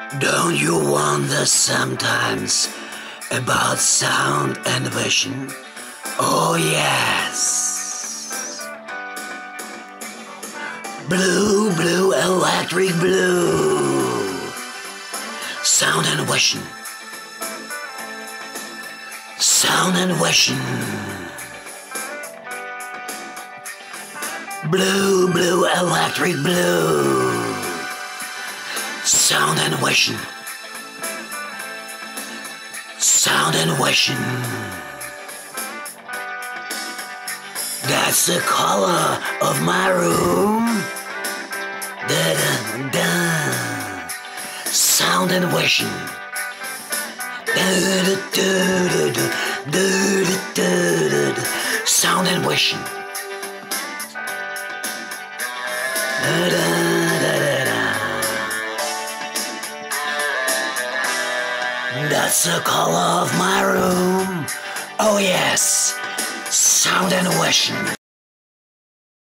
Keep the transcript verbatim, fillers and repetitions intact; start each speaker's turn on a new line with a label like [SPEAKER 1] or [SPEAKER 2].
[SPEAKER 1] Don't you wonder sometimes about sound and vision? Oh yes. Blue, blue, electric blue. Sound and vision. Sound and vision. Blue, blue, electric blue. Sound and vision. Sound and vision. That's the color of my room. Da da da. Sound and vision. Da da da da da da da da. Sound and vision. Da da da da da. That's the color of my room. Oh yes, sound and vision.